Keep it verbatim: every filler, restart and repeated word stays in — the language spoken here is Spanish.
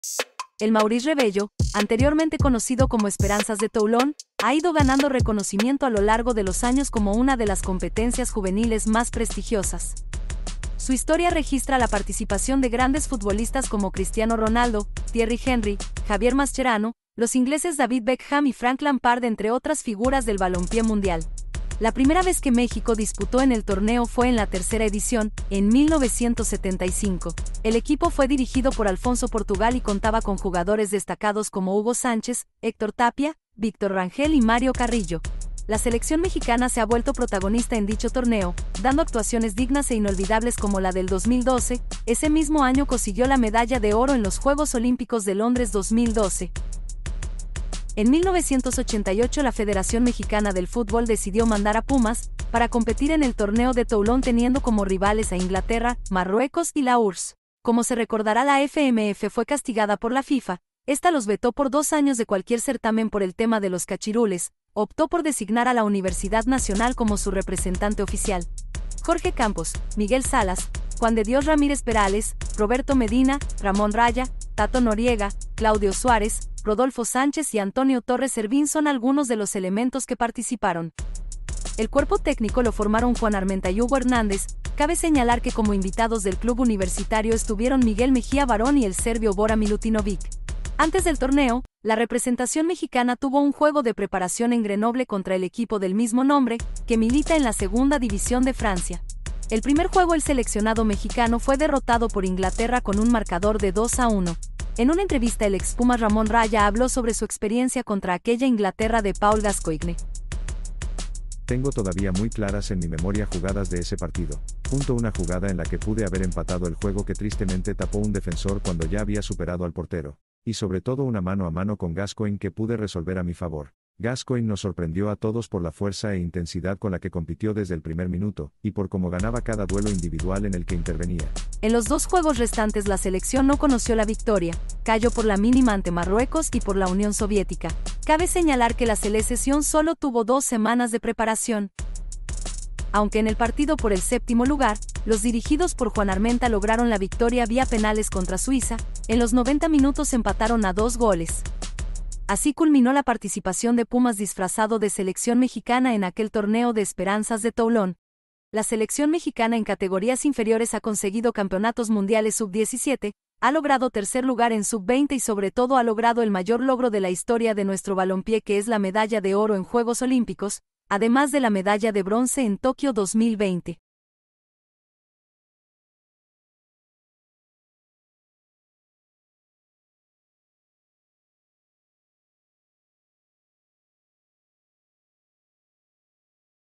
El Maurice Rebello, anteriormente conocido como Esperanzas de Toulon, ha ido ganando reconocimiento a lo largo de los años como una de las competencias juveniles más prestigiosas. Su historia registra la participación de grandes futbolistas como Cristiano Ronaldo, Thierry Henry, Javier Mascherano, los ingleses David Beckham y Frank Lampard, entre otras figuras del balompié mundial. La primera vez que México disputó en el torneo fue en la tercera edición, en mil novecientos setenta y cinco. El equipo fue dirigido por Alfonso Portugal y contaba con jugadores destacados como Hugo Sánchez, Héctor Tapia, Víctor Rangel y Mario Carrillo. La selección mexicana se ha vuelto protagonista en dicho torneo, dando actuaciones dignas e inolvidables como la del dos mil doce. Ese mismo año consiguió la medalla de oro en los Juegos Olímpicos de Londres dos mil doce. En mil novecientos ochenta y ocho la Federación Mexicana del Fútbol decidió mandar a Pumas para competir en el torneo de Toulon, teniendo como rivales a Inglaterra, Marruecos y la U R S S. Como se recordará, la F M F fue castigada por la FIFA. Esta los vetó por dos años de cualquier certamen por el tema de los cachirules. Optó por designar a la Universidad Nacional como su representante oficial. Jorge Campos, Miguel Salas, Juan de Dios Ramírez Perales, Roberto Medina, Ramón Raya, Tato Noriega, Claudio Suárez, Rodolfo Sánchez y Antonio Torres Servín son algunos de los elementos que participaron. El cuerpo técnico lo formaron Juan Armenta y Hugo Hernández. Cabe señalar que como invitados del club universitario estuvieron Miguel Mejía Barón y el serbio Bora Milutinovic. Antes del torneo, la representación mexicana tuvo un juego de preparación en Grenoble contra el equipo del mismo nombre, que milita en la segunda división de Francia. El primer juego el seleccionado mexicano fue derrotado por Inglaterra con un marcador de dos a uno. En una entrevista el ex Puma Ramón Raya habló sobre su experiencia contra aquella Inglaterra de Paul Gascoigne. Tengo todavía muy claras en mi memoria jugadas de ese partido. Punto una jugada en la que pude haber empatado el juego que tristemente tapó un defensor cuando ya había superado al portero. Y sobre todo una mano a mano con Gascoigne que pude resolver a mi favor. Gascoigne nos sorprendió a todos por la fuerza e intensidad con la que compitió desde el primer minuto, y por cómo ganaba cada duelo individual en el que intervenía. En los dos juegos restantes la selección no conoció la victoria, cayó por la mínima ante Marruecos y por la Unión Soviética. Cabe señalar que la selección solo tuvo dos semanas de preparación. Aunque en el partido por el séptimo lugar, los dirigidos por Juan Armenta lograron la victoria vía penales contra Suiza, en los noventa minutos empataron a dos goles. Así culminó la participación de Pumas disfrazado de selección mexicana en aquel torneo de Esperanzas de Toulon. La selección mexicana en categorías inferiores ha conseguido campeonatos mundiales sub diecisiete, ha logrado tercer lugar en sub veinte y sobre todo ha logrado el mayor logro de la historia de nuestro balompié, que es la medalla de oro en Juegos Olímpicos, además de la medalla de bronce en Tokio dos mil veinte.